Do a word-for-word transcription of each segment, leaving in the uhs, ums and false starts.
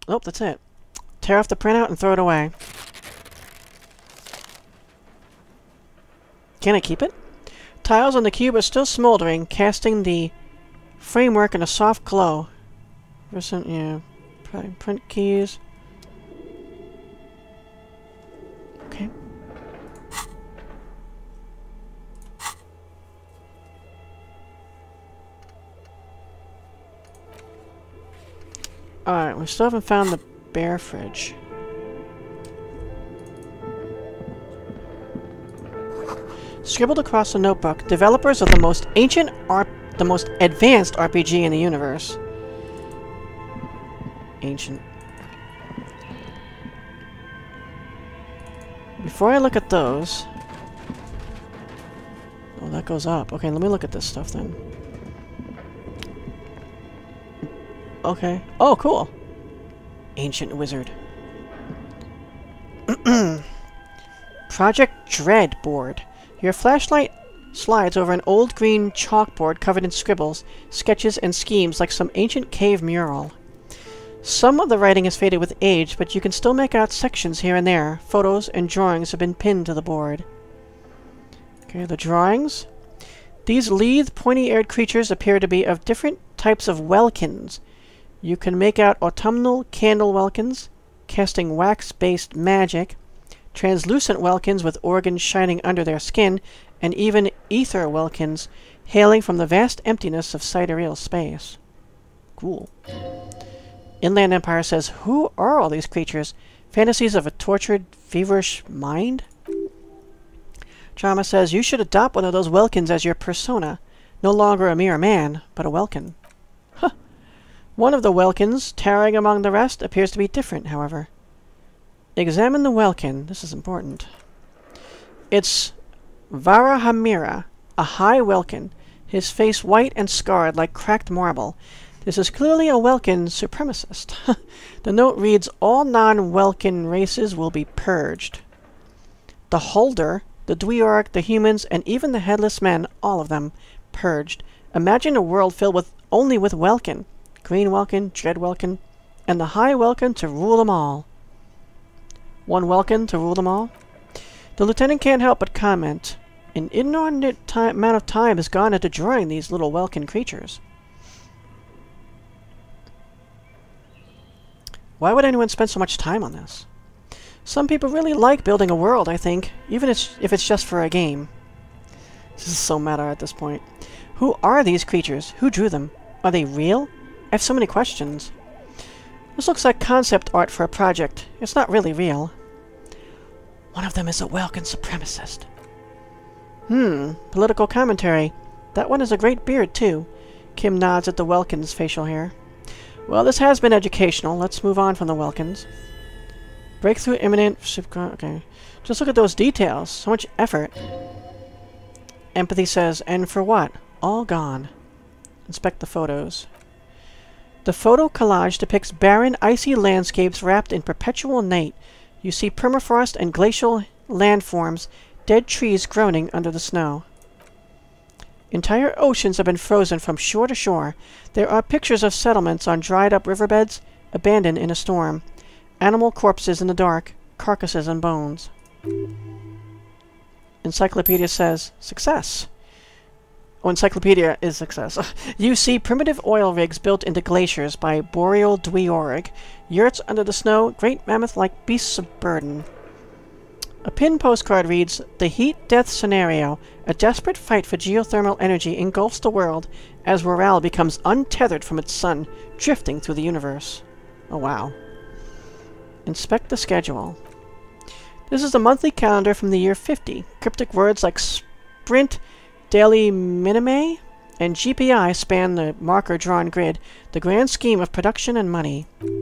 Oh, that's it. Tear off the printout and throw it away. Can I keep it? Tiles on the cube are still smoldering, casting the framework in a soft glow. Recent, yeah. Print keys. Okay. Alright, we still haven't found the bear fridge. Scribbled across the notebook, developers of the most ancient R the most advanced R P G in the universe. Ancient. Before I look at those... Oh, that goes up. Okay, let me look at this stuff then. Okay. Oh, cool! Ancient Wizard. Project Dread board. Your flashlight slides over an old green chalkboard covered in scribbles, sketches, and schemes like some ancient cave mural. Some of the writing is faded with age, but you can still make out sections here and there. Photos and drawings have been pinned to the board. Okay, the drawings. These lithe, pointy-eared creatures appear to be of different types of welkins. You can make out autumnal candle welkins, casting wax-based magic, translucent welkins with organs shining under their skin, and even ether welkins hailing from the vast emptiness of sidereal space. Cool. Inland Empire says, who are all these creatures? Fantasies of a tortured, feverish mind? Drama says, you should adopt one of those welkins as your persona. No longer a mere man, but a welkin. Huh. One of the welkins, towering among the rest, appears to be different, however. Examine the welkin. This is important. It's Varahamira, a high welkin, his face white and scarred like cracked marble. This is clearly a welkin supremacist. The note reads, all non-welkin races will be purged. The holder, the Dweorg, the humans, and even the headless men, all of them, purged. Imagine a world filled with only with welkin. Green welkin, dread welkin, and the high welkin to rule them all. One welkin to rule them all? The lieutenant can't help but comment. An inordinate time, amount of time has gone into drawing these little welkin creatures. Why would anyone spend so much time on this? Some people really like building a world, I think, even if it's just for a game. This is so meta at this point. Who are these creatures? Who drew them? Are they real? I have so many questions. This looks like concept art for a project. It's not really real. One of them is a welkin supremacist. Hmm, political commentary. That one has a great beard, too. Kim nods at the welkin's facial hair. Well, this has been educational. Let's move on from the welkins. Breakthrough imminent... Okay. Just look at those details. So much effort. Empathy says, and for what? All gone. Inspect the photos. The photo collage depicts barren, icy landscapes wrapped in perpetual night. You see permafrost and glacial landforms, dead trees groaning under the snow. Entire oceans have been frozen from shore to shore. There are pictures of settlements on dried-up riverbeds, abandoned in a storm. Animal corpses in the dark, carcasses and bones. Encyclopedia says, success. Oh, Encyclopedia is success. You see primitive oil rigs built into glaciers by boreal Dweorg. Yurts under the snow, great mammoth-like beasts of burden. A pin postcard reads, the heat-death scenario. A desperate fight for geothermal energy engulfs the world as Revachol becomes untethered from its sun, drifting through the universe. Oh, wow. Inspect the schedule. This is a monthly calendar from the year fifty. Cryptic words like sprint, daily minime, and G P I span the marker-drawn grid, the grand scheme of production and money.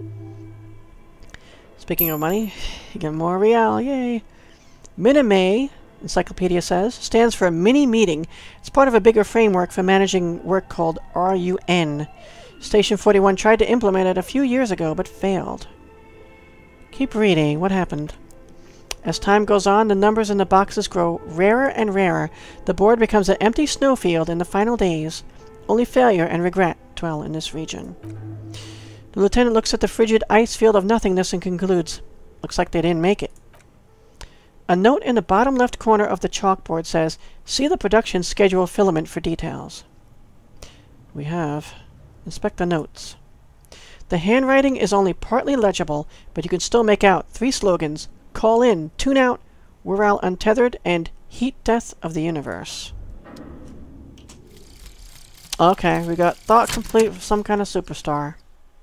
Speaking of money, you get more real, yay! Minime, Encyclopedia says, stands for mini-meeting. It's part of a bigger framework for managing work called R U N. Station forty-one tried to implement it a few years ago, but failed. Keep reading. What happened? As time goes on, the numbers in the boxes grow rarer and rarer. The board becomes an empty snowfield in the final days. Only failure and regret dwell in this region. The lieutenant looks at the frigid ice field of nothingness and concludes, looks like they didn't make it. A note in the bottom left corner of the chalkboard says, see the production schedule filament for details. We have inspect the notes. The handwriting is only partly legible, but you can still make out three slogans: call in, tune out, we're all untethered, and heat death of the universe. Okay, we got thought complete for some kind of superstar.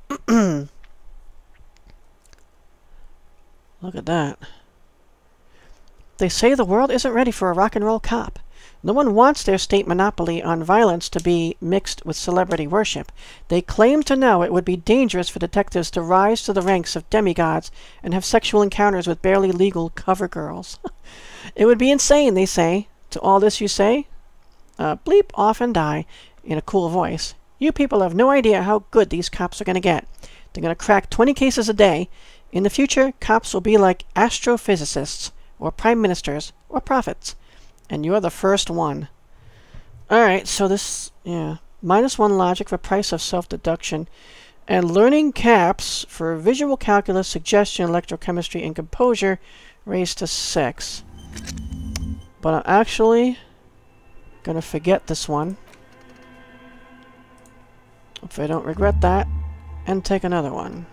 Look at that. They say the world isn't ready for a rock and roll cop. No one wants their state monopoly on violence to be mixed with celebrity worship. They claim to know it would be dangerous for detectives to rise to the ranks of demigods and have sexual encounters with barely legal cover girls. It would be insane, they say. To all this you say, uh, bleep off and die, in a cool voice. You people have no idea how good these cops are going to get. They're going to crack twenty cases a day. In the future, cops will be like astrophysicists, or prime ministers, or prophets. And you're the first one. Alright, so this, yeah. Minus one logic for price of self-deduction. And learning caps for visual calculus, suggestion, electrochemistry, and composure raised to six. But I'm actually gonna forget this one. If I don't regret that. And take another one.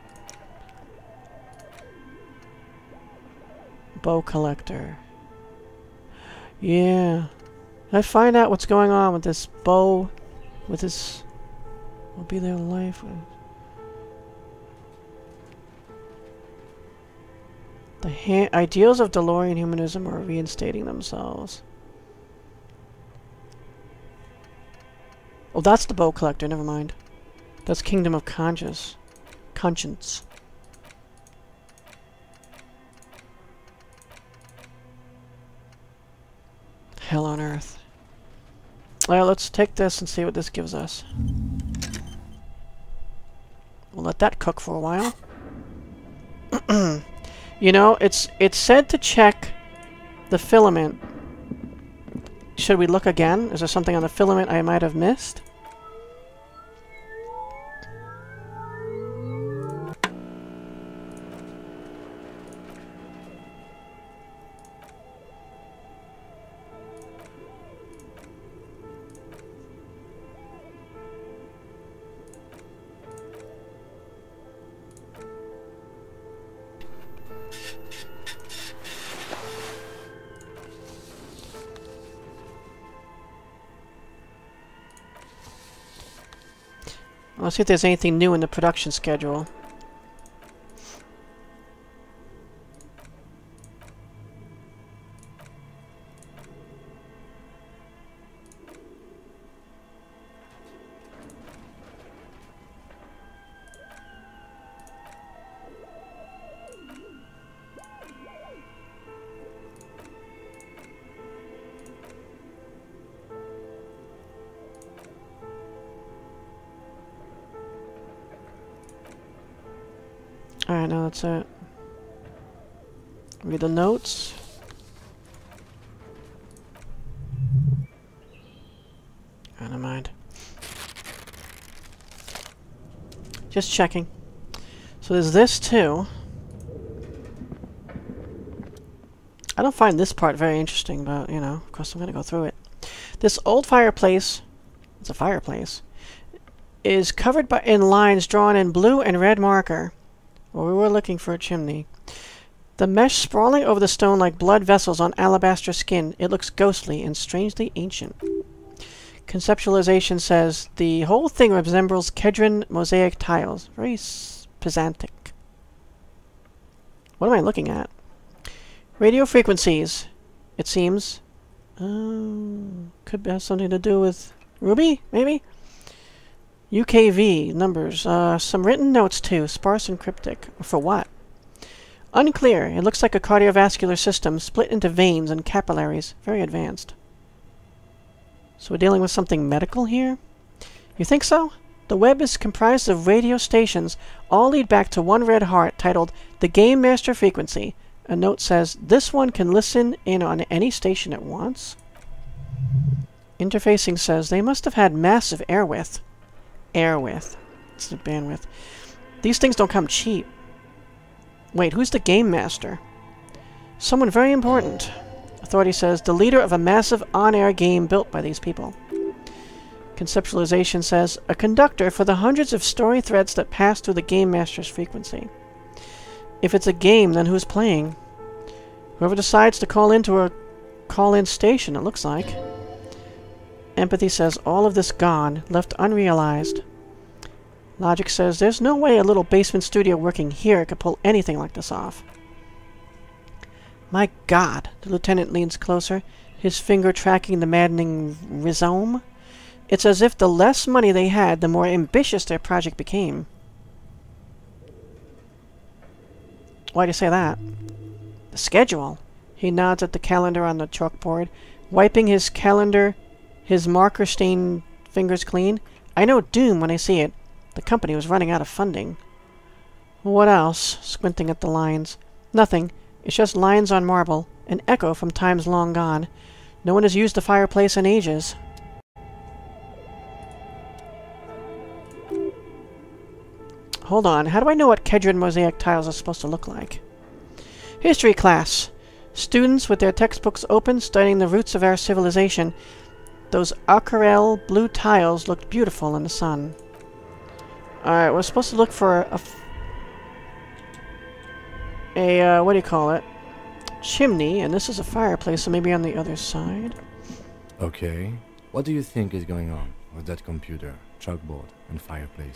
Bow collector. Yeah. I find out what's going on with this bow, with this, will be their life. The ha ideals of DeLorean humanism are reinstating themselves. Oh, that's the bow collector, never mind. That's Kingdom of Conscience. Conscience. Hell on earth. Alright, let's take this and see what this gives us. We'll let that cook for a while. You know, it's it's said to check the filament. Should we look again? Is there something on the filament I might have missed? Let's see if there's anything new in the production schedule. Alright, now that's it. Read the notes. Oh, never mind. Just checking. So there's this too. I don't find this part very interesting, but, you know, of course I'm gonna go through it. This old fireplace, it's a fireplace, is covered by in lines drawn in blue and red marker. Well, we were looking for a chimney. The mesh sprawling over the stone like blood vessels on alabaster skin. It looks ghostly and strangely ancient. Conceptualization says, the whole thing resembles Kedron mosaic tiles. Very pedantic. What am I looking at? Radio frequencies. It seems. Um, could have something to do with Ruby, maybe? U K V, numbers, uh, some written notes too, sparse and cryptic. For what? Unclear. It looks like a cardiovascular system split into veins and capillaries. Very advanced. So we're dealing with something medical here? You think so? The web is comprised of radio stations, all lead back to one red heart titled The Game Master Frequency. A note says, this one can listen in on any station it wants. Interfacing says, they must have had massive air width. Air width. It's the bandwidth. These things don't come cheap. Wait, who's the game master? Someone very important. Authority says, the leader of a massive on-air game built by these people. Conceptualization says, a conductor for the hundreds of story threads that pass through the game master's frequency. If it's a game, then who's playing? Whoever decides to call into a call-in station, it looks like. Empathy says, all of this gone, left unrealized. Logic says, there's no way a little basement studio working here could pull anything like this off. My God, the lieutenant leans closer, his finger tracking the maddening rhizome. It's as if the less money they had, the more ambitious their project became. Why do you say that? The schedule. He nods at the calendar on the chalkboard, wiping his calendar, his marker-stained fingers clean. I know doom when I see it. The company was running out of funding. What else? Squinting at the lines. Nothing. It's just lines on marble, an echo from times long gone. No one has used the fireplace in ages. Hold on, how do I know what Kedron mosaic tiles are supposed to look like? History class. Students with their textbooks open, studying the roots of our civilization. Those aquarelle blue tiles looked beautiful in the sun. Alright, we're supposed to look for a... F a, uh, what do you call it? Chimney, and this is a fireplace, so maybe on the other side. Okay. What do you think is going on with that computer, chalkboard, and fireplace?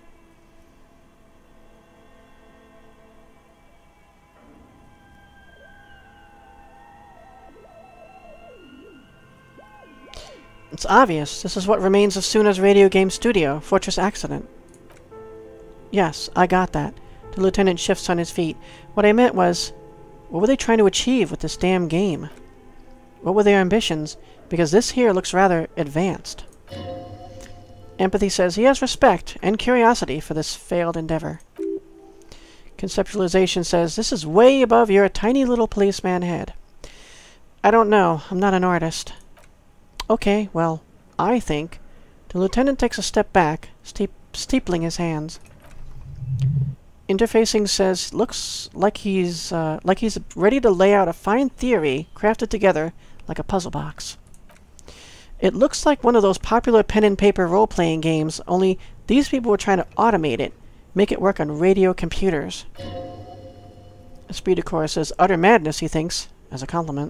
It's obvious. This is what remains of Soona's radio game studio, Fortress Accident. Yes, I got that. The lieutenant shifts on his feet. What I meant was, what were they trying to achieve with this damn game? What were their ambitions? Because this here looks rather advanced. Empathy says he has respect and curiosity for this failed endeavor. Conceptualization says this is way above your tiny little policeman head. I don't know. I'm not an artist. Okay, well, I think... The lieutenant takes a step back, steep steepling his hands. Interfacing says, looks like he's, uh, like he's ready to lay out a fine theory crafted together like a puzzle box. It looks like one of those popular pen-and-paper role-playing games, only these people were trying to automate it, make it work on radio computers. Esprit de Corps says, utter madness, he thinks, as a compliment.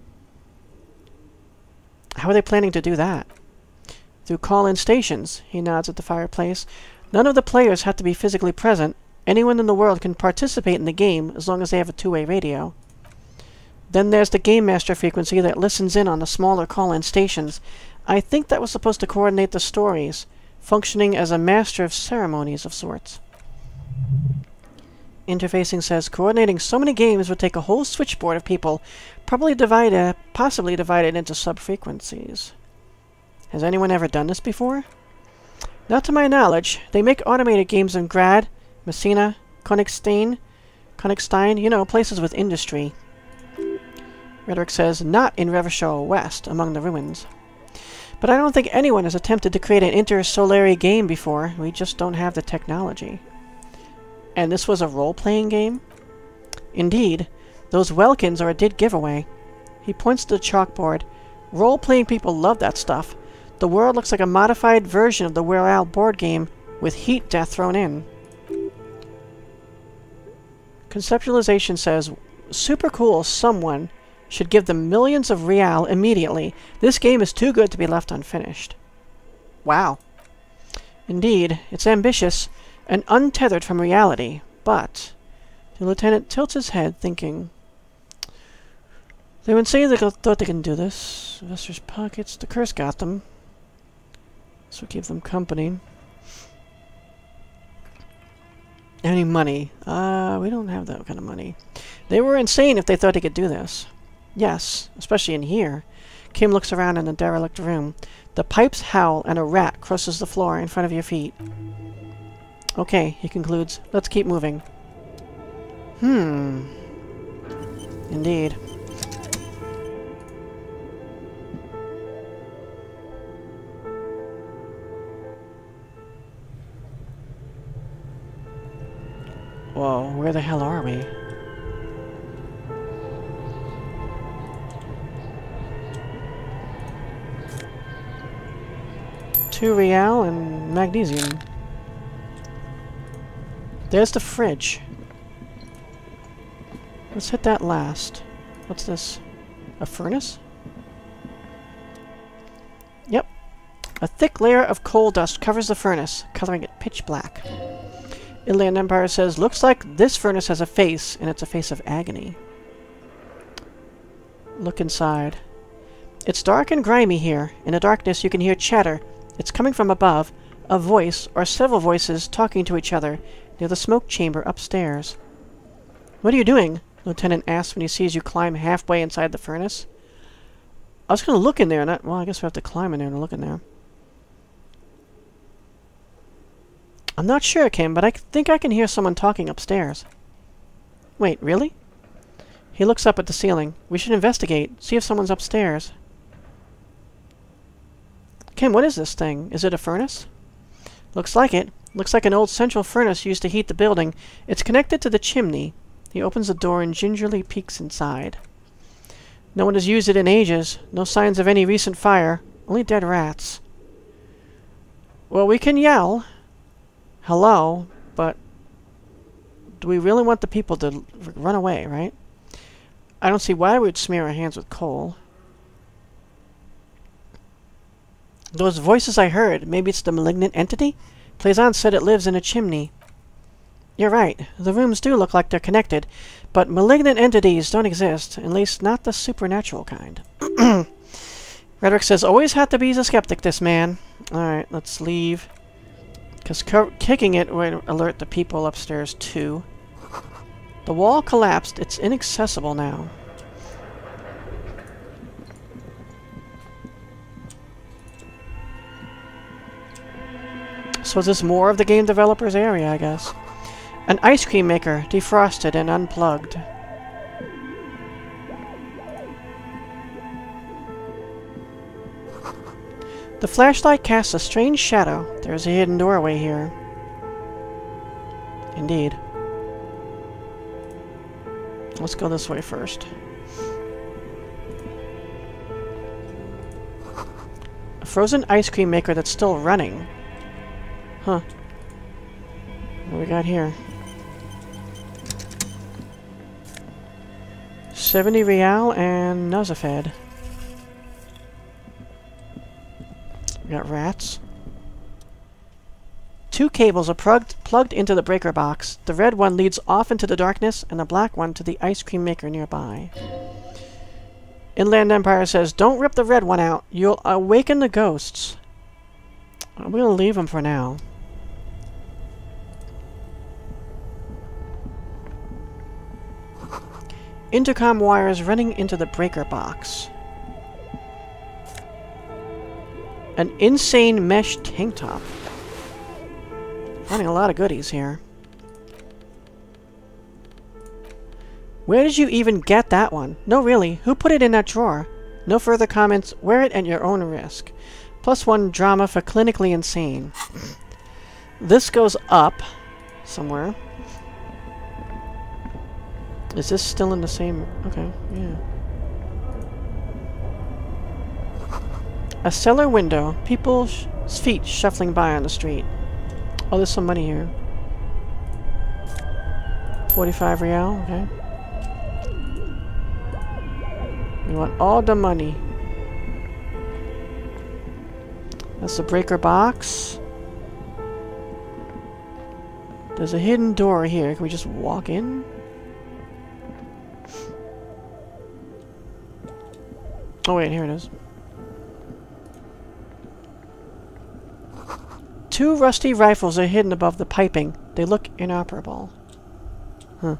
How are they planning to do that? Through call-in stations, he nods at the fireplace. None of the players have to be physically present. Anyone in the world can participate in the game as long as they have a two-way radio. Then there's the Game Master frequency that listens in on the smaller call-in stations. I think that was supposed to coordinate the stories, functioning as a master of ceremonies of sorts. Interfacing says, coordinating so many games would take a whole switchboard of people, probably divided, possibly divided into sub-frequencies. Has anyone ever done this before? Not to my knowledge. They make automated games in Grad, Messina, Königstein, Königstein, you know, places with industry. Rhetoric says, not in Revachol West, among the ruins. But I don't think anyone has attempted to create an intersolary game before. We just don't have the technology. And this was a role-playing game? Indeed. Those Welkins are a dead giveaway. He points to the chalkboard. Role-playing people love that stuff. The world looks like a modified version of the Royale board game, with heat death thrown in. Conceptualization says, super cool someone should give them millions of real immediately. This game is too good to be left unfinished. Wow. Indeed, it's ambitious and untethered from reality, but... The lieutenant tilts his head, thinking... They would say they thought they can do this. Investors' pockets. The curse got them. This will keep them company. Any money? Uh, we don't have that kind of money. They were insane if they thought they could do this. Yes, especially in here. Kim looks around in the derelict room. The pipes howl and a rat crosses the floor in front of your feet. Okay, he concludes. Let's keep moving. Hmm. Indeed. Whoa, where the hell are we? Two real and magnesium. There's the fridge. Let's hit that last. What's this? A furnace? Yep. A thick layer of coal dust covers the furnace, coloring it pitch black. Inland Empire says, looks like this furnace has a face, and it's a face of agony. Look inside. It's dark and grimy here. In the darkness you can hear chatter. It's coming from above, a voice, or several voices, talking to each other, near the smoke chamber upstairs. What are you doing? Lieutenant asks when he sees you climb halfway inside the furnace. I was going to look in there, not... Well, I guess we have to climb in there and look in there. I'm not sure, Kim, but I think I can hear someone talking upstairs. Wait, really? He looks up at the ceiling. We should investigate, see if someone's upstairs. Kim, what is this thing? Is it a furnace? Looks like it. Looks like an old central furnace used to heat the building. It's connected to the chimney. He opens the door and gingerly peeks inside. No one has used it in ages. No signs of any recent fire. Only dead rats. Well, we can yell. Hello, but do we really want the people to run away, right? I don't see why we would smear our hands with coal. Those voices I heard, maybe it's the malignant entity? Plaisance said it lives in a chimney. You're right. The rooms do look like they're connected, but malignant entities don't exist, at least not the supernatural kind. Rhetoric says, always had to be a skeptic, this man. Alright, let's leave. Because kicking it would alert the people upstairs, too. The wall collapsed. It's inaccessible now. So is this more of the game developer's area, I guess. An ice cream maker, defrosted and unplugged. The flashlight casts a strange shadow. There's a hidden doorway here. Indeed. Let's go this way first. A frozen ice cream maker that's still running. Huh. What do we got here? seventy real and Nuzafed. We got rats. Two cables are plugged, plugged into the breaker box. The red one leads off into the darkness, and the black one to the ice cream maker nearby. Inland Empire says, don't rip the red one out. You'll awaken the ghosts. I'm going to leave them for now. Intercom wires running into the breaker box. An insane mesh tank top. Finding a lot of goodies here. Where did you even get that one? No, really. Who put it in that drawer? No further comments. Wear it at your own risk. Plus one drama for clinically insane. This goes up somewhere. Is this still in the same... Okay, yeah. A cellar window. People's feet shuffling by on the street. Oh, there's some money here. forty-five real, okay. We want all the money. That's the breaker box. There's a hidden door here. Can we just walk in? Oh wait, here it is. Two rusty rifles are hidden above the piping. They look inoperable. Huh.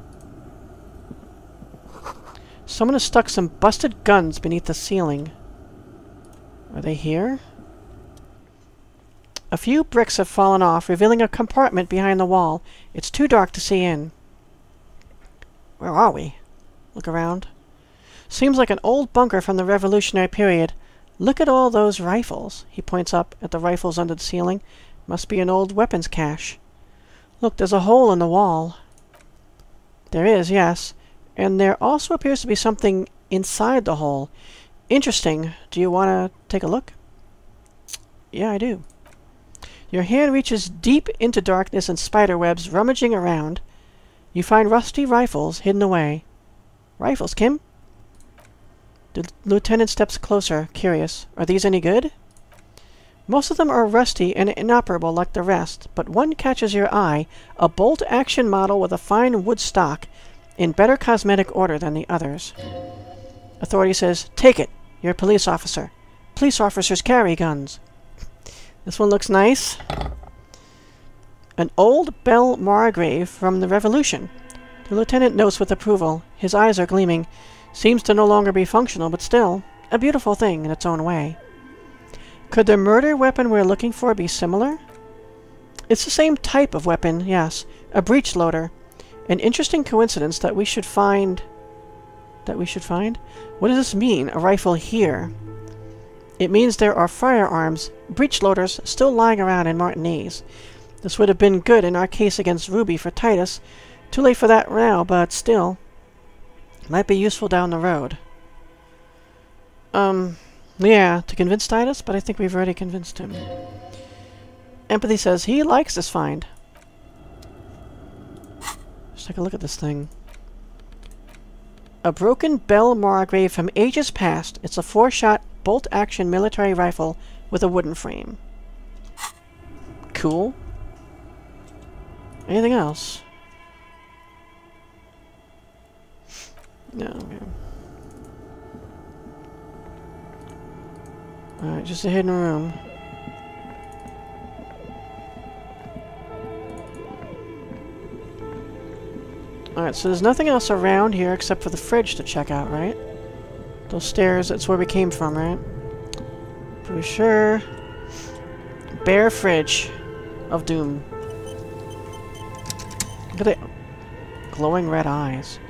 Someone has stuck some busted guns beneath the ceiling. Are they here? A few bricks have fallen off, revealing a compartment behind the wall. It's too dark to see in. Where are we? Look around. Seems like an old bunker from the Revolutionary period. Look at all those rifles. He points up at the rifles under the ceiling. Must be an old weapons cache. Look, there's a hole in the wall. There is, yes. And there also appears to be something inside the hole. Interesting. Do you want to take a look? Yeah, I do. Your hand reaches deep into darkness and spider webs, rummaging around. You find rusty rifles hidden away. Rifles, Kim? The lieutenant steps closer, curious. Are these any good? Most of them are rusty and inoperable like the rest, but one catches your eye, a bolt-action model with a fine wood stock, in better cosmetic order than the others. Authority says, take it. You're a police officer. Police officers carry guns. This one looks nice. An old bell Margrave from the Revolution. The lieutenant notes with approval. His eyes are gleaming. Seems to no longer be functional, but still, a beautiful thing in its own way. Could the murder weapon we're looking for be similar? It's the same type of weapon, yes. A breech loader. An interesting coincidence that we should find... That we should find? What does this mean, a rifle here? It means there are firearms, breech loaders, still lying around in Martinez. This would have been good in our case against Ruby for Titus. Too late for that now, but still. Might be useful down the road. Um, yeah, to convince Titus, but I think we've already convinced him. Empathy says he likes this find. Let's take a look at this thing. A broken bell Margrave from ages past. It's a four-shot bolt-action military rifle with a wooden frame. Cool. Anything else? No, okay. Alright, just a hidden room. Alright, so there's nothing else around here except for the fridge to check out, right? Those stairs, that's where we came from, right? Pretty sure. Bare fridge of doom. Look at the glowing red eyes.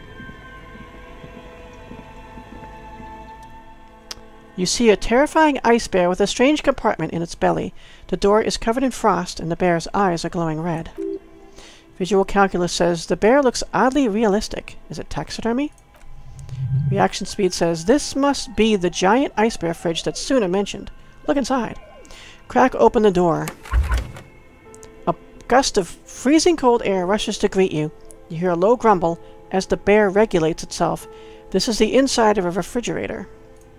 You see a terrifying ice bear with a strange compartment in its belly. The door is covered in frost and the bear's eyes are glowing red. Visual Calculus says, the bear looks oddly realistic. Is it taxidermy? Reaction Speed says, this must be the giant ice bear fridge that Soona mentioned. Look inside. Crack open the door. A gust of freezing cold air rushes to greet you. You hear a low grumble as the bear regulates itself. This is the inside of a refrigerator.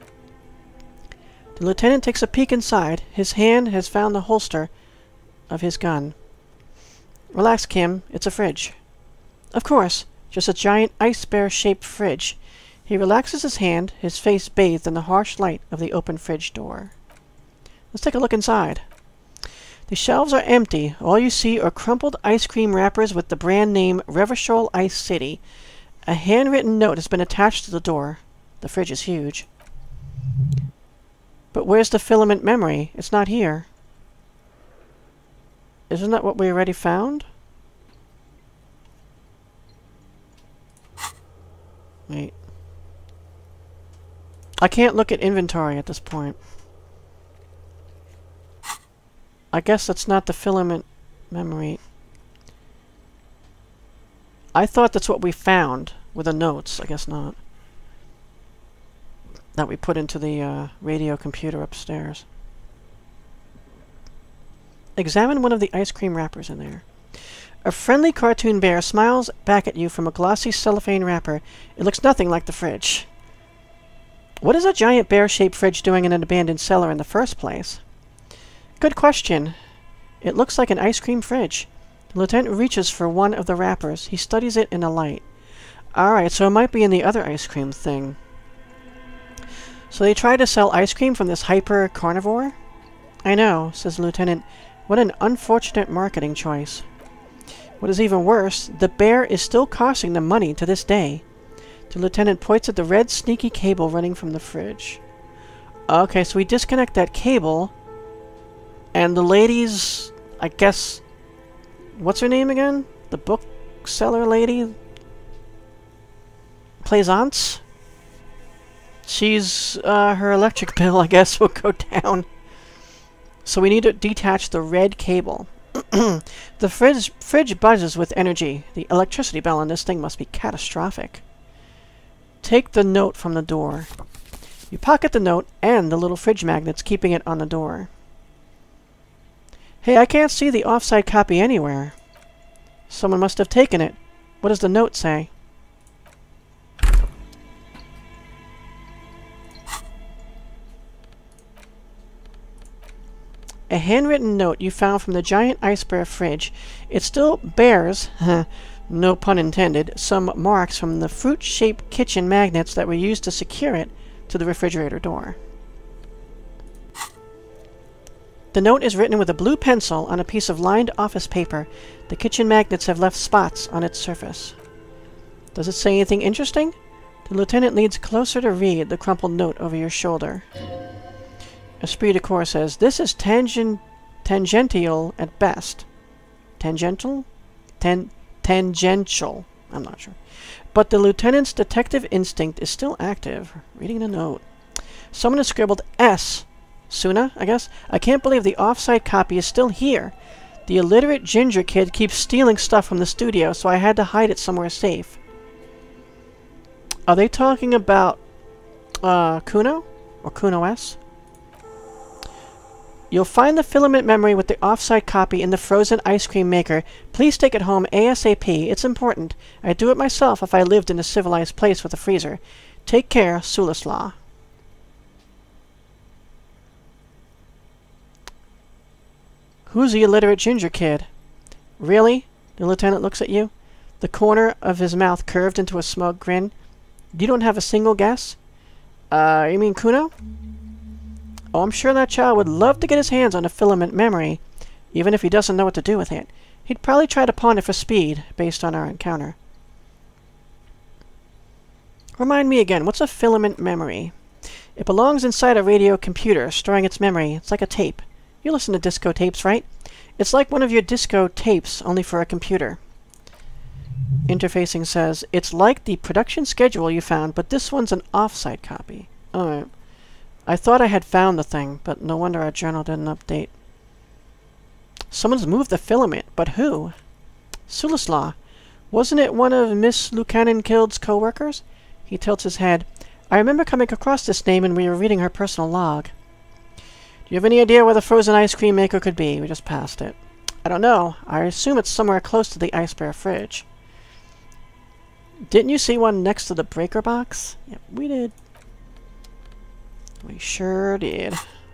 The lieutenant takes a peek inside. His hand has found the holster of his gun. Relax, Kim. It's a fridge. Of course. Just a giant ice bear-shaped fridge. He relaxes his hand, his face bathed in the harsh light of the open fridge door. Let's take a look inside. The shelves are empty. All you see are crumpled ice cream wrappers with the brand name Revachol Ice City. A handwritten note has been attached to the door. The fridge is huge. But where's the filament memory? It's not here. Isn't that what we already found? Wait. I can't look at inventory at this point. I guess that's not the filament memory. I thought that's what we found with the notes. I guess not. That we put into the uh, radio computer upstairs. Examine one of the ice cream wrappers in there. A friendly cartoon bear smiles back at you from a glossy cellophane wrapper. It looks nothing like the fridge. What is a giant bear-shaped fridge doing in an abandoned cellar in the first place? Good question. It looks like an ice cream fridge. The lieutenant reaches for one of the wrappers. He studies it in the light. Alright, so it might be in the other ice cream thing. So they tried to sell ice cream from this hyper-carnivore? I know, says the lieutenant. What an unfortunate marketing choice. What is even worse, the bear is still costing them money to this day. The lieutenant points at the red sneaky cable running from the fridge. Okay, so we disconnect that cable, and the lady's, I guess, what's her name again? The bookseller lady? Plaisance? She's, uh, her electric bill, I guess, will go down. So we need to detach the red cable. The fridge, fridge buzzes with energy. The electricity bill on this thing must be catastrophic. Take the note from the door. You pocket the note and the little fridge magnets, keeping it on the door. Hey, I can't see the offside copy anywhere. Someone must have taken it. What does the note say? A handwritten note you found from the giant ice bear fridge. It still bears, no pun intended, some marks from the fruit-shaped kitchen magnets that were used to secure it to the refrigerator door. The note is written with a blue pencil on a piece of lined office paper. The kitchen magnets have left spots on its surface. Does it say anything interesting? The lieutenant leans closer to read the crumpled note over your shoulder. Esprit de Corps says, this is tangent, tangential at best. Tangential? Tan, tangential. I'm not sure. But the lieutenant's detective instinct is still active. Reading the note. Someone has scribbled S. Soona, I guess? I can't believe the off-site copy is still here. The illiterate ginger kid keeps stealing stuff from the studio, so I had to hide it somewhere safe. Are they talking about uh, Kuno? Or Kuno S? You'll find the filament memory with the off-site copy in the frozen ice cream maker. Please take it home ASAP. It's important. I'd do it myself if I lived in a civilized place with a freezer. Take care, Sulislaw. Who's the illiterate ginger kid? Really? The lieutenant looks at you. The corner of his mouth curved into a smug grin. You don't have a single guess? Uh, you mean Kuno? Oh, I'm sure that child would love to get his hands on a filament memory, even if he doesn't know what to do with it. He'd probably try to pawn it for speed, based on our encounter. Remind me again, what's a filament memory? It belongs inside a radio computer, storing its memory. It's like a tape. You listen to disco tapes, right? It's like one of your disco tapes, only for a computer. Interfacing says, it's like the production schedule you found, but this one's an off-site copy. Alright. I thought I had found the thing, but no wonder our journal didn't update. Someone's moved the filament, but who? Sulislaw. Wasn't it one of Miss Lucanen-Kild's co-workers? He tilts his head. I remember coming across this name when we were reading her personal log. Do you have any idea where the frozen ice cream maker could be? We just passed it. I don't know. I assume it's somewhere close to the ice bear fridge. Didn't you see one next to the breaker box? Yep, we did. We sure did.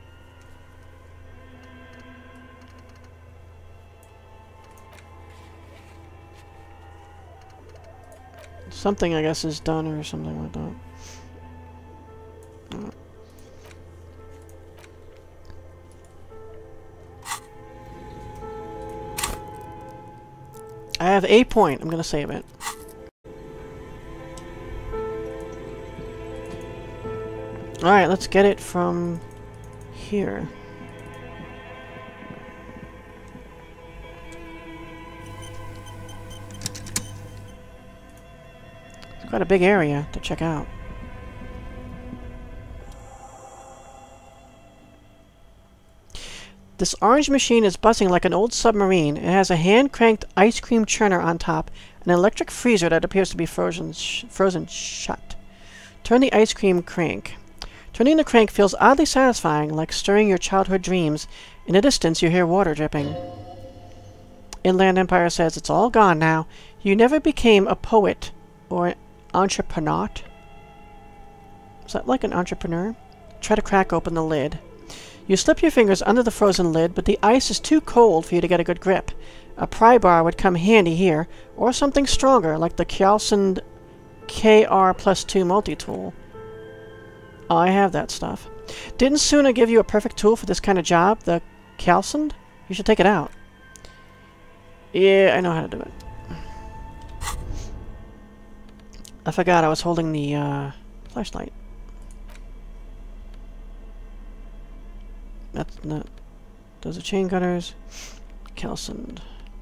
Something, I guess, is done or something like that. Oh. I have a point. I'm going to save it. Alright, let's get it from here. It's quite a big area to check out. This orange machine is buzzing like an old submarine. It has a hand-cranked ice cream churner on top, an electric freezer that appears to be frozen, sh frozen shut. Turn the ice cream crank. Turning the crank feels oddly satisfying, like stirring your childhood dreams. In the distance, you hear water dripping. Inland Empire says, it's all gone now. You never became a poet or an entrepreneur. Is that like an entrepreneur? Try to crack open the lid. You slip your fingers under the frozen lid, but the ice is too cold for you to get a good grip. A pry bar would come handy here, or something stronger, like the calcined K R plus two multi-tool. Oh, I have that stuff. Didn't Soona give you a perfect tool for this kind of job? The calcined? You should take it out. Yeah, I know how to do it. I forgot I was holding the uh, flashlight. That's not... Those are chain cutters. Calcined.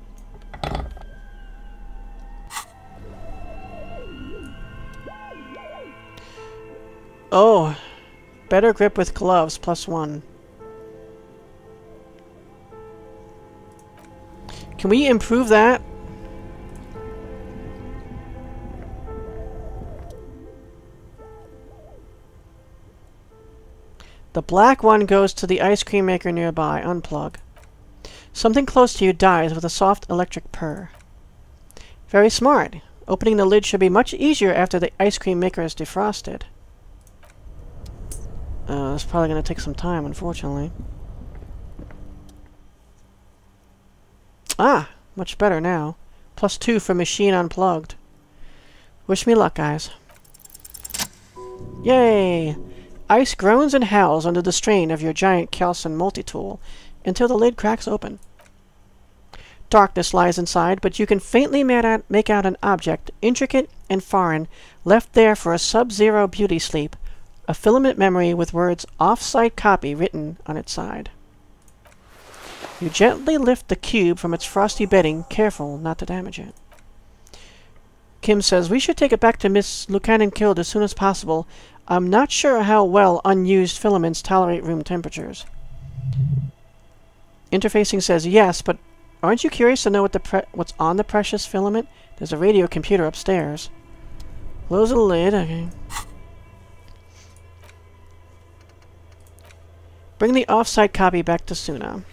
Oh! Better grip with gloves, plus one. Can we improve that? The black one goes to the ice cream maker nearby. Unplug. Something close to you dies with a soft electric purr. Very smart. Opening the lid should be much easier after the ice cream maker is defrosted. Uh, it's probably going to take some time, unfortunately. Ah! Much better now. Plus two for machine unplugged. Wish me luck, guys. Yay! Ice groans and howls under the strain of your giant Kelson multi-tool until the lid cracks open. Darkness lies inside, but you can faintly make out an object, intricate and foreign, left there for a sub-zero beauty sleep, a filament memory with words off-site copy written on its side. You gently lift the cube from its frosty bedding, careful not to damage it. Kim says, we should take it back to Miss Lucannon-Killed as soon as possible. I'm not sure how well unused filaments tolerate room temperatures. Interfacing says, yes, but aren't you curious to know what the pre what's on the precious filament? There's a radio computer upstairs. Close the lid. Okay. Bring the off-site copy back to Soona.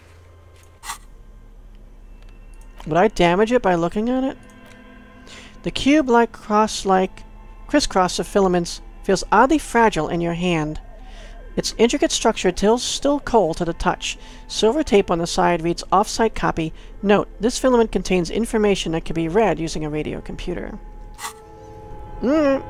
Would I damage it by looking at it? The cube-like cross-like crisscross of filaments feels oddly fragile in your hand. Its intricate structure feels still cold to the touch. Silver tape on the side reads off-site copy. Note, this filament contains information that can be read using a radio computer. Mm.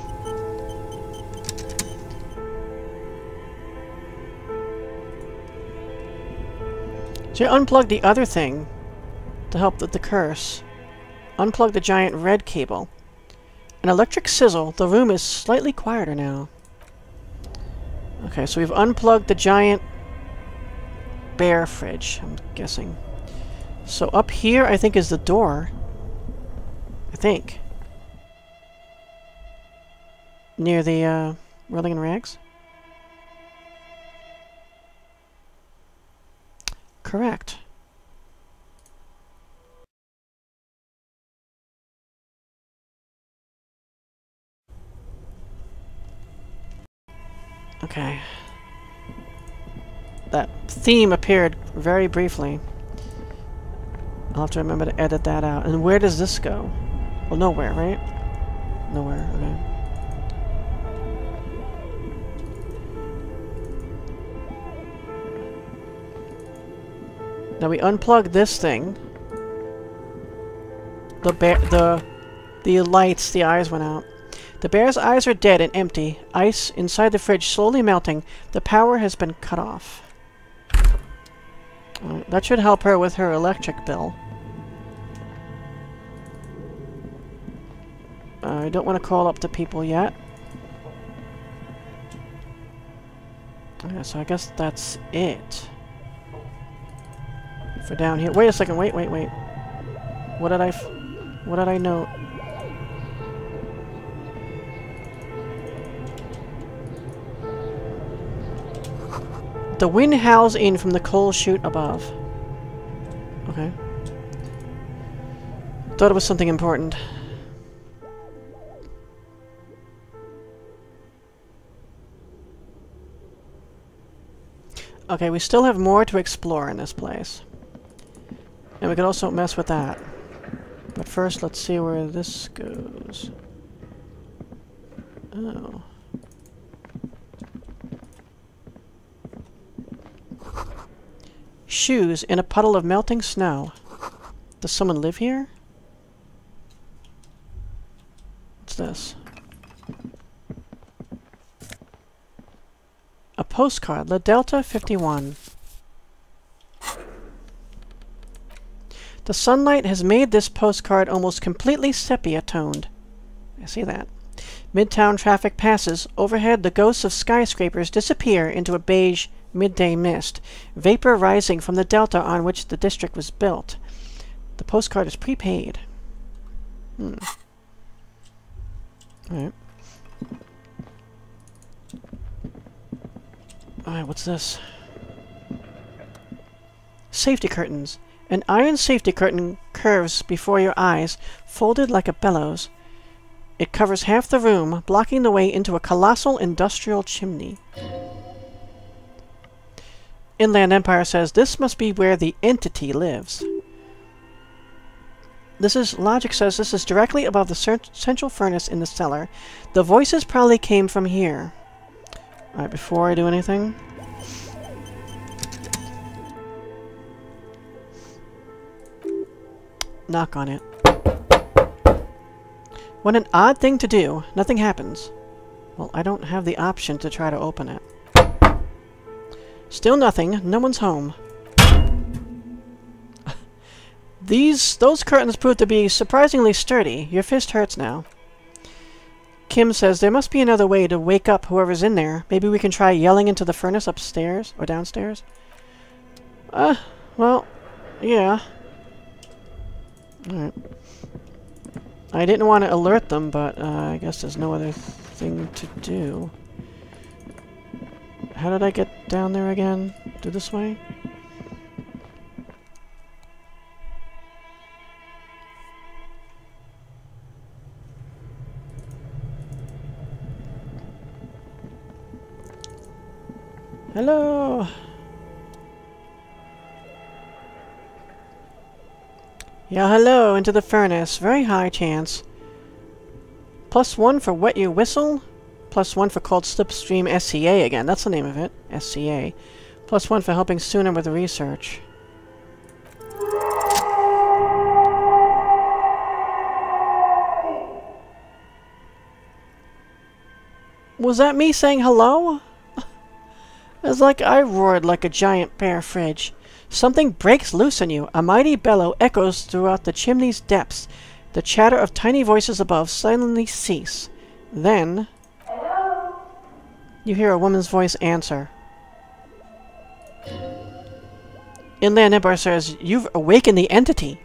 So you unplug the other thing to help with the curse. Unplug the giant red cable. An electric sizzle. The room is slightly quieter now. Okay, so we've unplugged the giant bear fridge, I'm guessing. So up here, I think, is the door. I think. Near the, uh, Rolling and Rags? Correct. Okay. That theme appeared very briefly. I'll have to remember to edit that out. And where does this go? Well, nowhere, right? Nowhere, okay. Now we unplug this thing. The bear, the, the lights, the eyes went out. The bear's eyes are dead and empty. Ice inside the fridge slowly melting. The power has been cut off. Right, that should help her with her electric bill. Uh, I don't want to call up the people yet. Okay, so I guess that's it. For down here. Wait a second. Wait, wait, wait. What did I... F what did I note? The wind howls in from the coal chute above. Okay. Thought it was something important. Okay, we still have more to explore in this place. And we could also mess with that. But first, let's see where this goes. Oh. Shoes in a puddle of melting snow. Does someone live here? What's this? A postcard. La Delta fifty-one. The sunlight has made this postcard almost completely sepia-toned. I see that. Midtown traffic passes. Overhead, the ghosts of skyscrapers disappear into a beige midday mist, vapor rising from the delta on which the district was built. The postcard is prepaid. Hmm. Alright. Alright, what's this? Safety curtains. An iron safety curtain curves before your eyes, folded like a bellows. It covers half the room, blocking the way into a colossal industrial chimney. Inland Empire says this must be where the entity lives. This is logic says this is directly above the central furnace in the cellar. The voices probably came from here. Alright, before I do anything. Knock on it. What an odd thing to do. Nothing happens. Well, I don't have the option to try to open it. Still nothing. No one's home. These, those curtains prove to be surprisingly sturdy. Your fist hurts now. Kim says there must be another way to wake up whoever's in there. Maybe we can try yelling into the furnace upstairs or downstairs. Uh, well, yeah. Alright. I didn't want to alert them, but uh, I guess there's no other thing to do. How did I get down there again? Do this way? Hello! Yeah, hello, into the furnace. Very high chance. Plus one for wet your whistle. Plus one for cold slipstream S C A again. That's the name of it. S C A. Plus one for helping Soona with the research. Was that me saying hello? It's like I roared like a giant bear fridge. Something breaks loose in you. A mighty bellow echoes throughout the chimney's depths. The chatter of tiny voices above suddenly cease. Then... Hello? You hear a woman's voice answer. Inland Empire says, you've awakened the entity.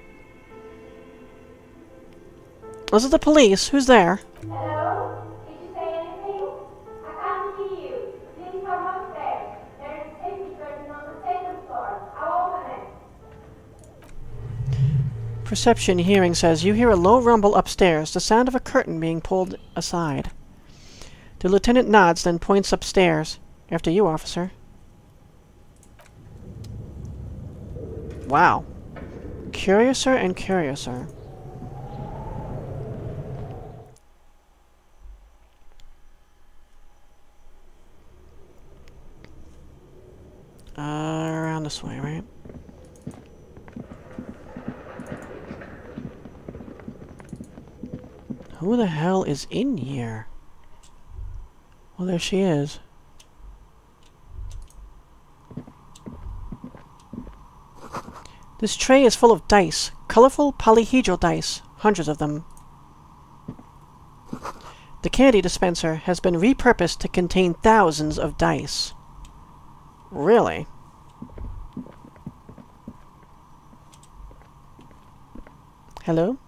This is the police. Who's there? Hello? Did you say anything? I can't hear you. Please come upstairs. There is a safety curtain on the second floor. I'll open it. Perception hearing says you hear a low rumble upstairs, the sound of a curtain being pulled aside. The lieutenant nods, then points upstairs. After you, officer. Wow. Curiouser and curiouser. Uh, around this way, right? Who the hell is in here? Well, there she is. This tray is full of dice. Colorful polyhedral dice. Hundreds of them. The candy dispenser has been repurposed to contain thousands of dice. Really? Hello?